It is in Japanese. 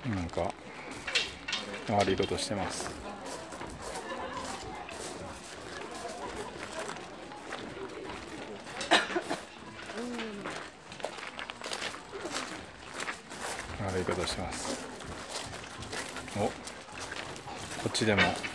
なんか悪いことしてます。悪いことしてます。お、こっちでも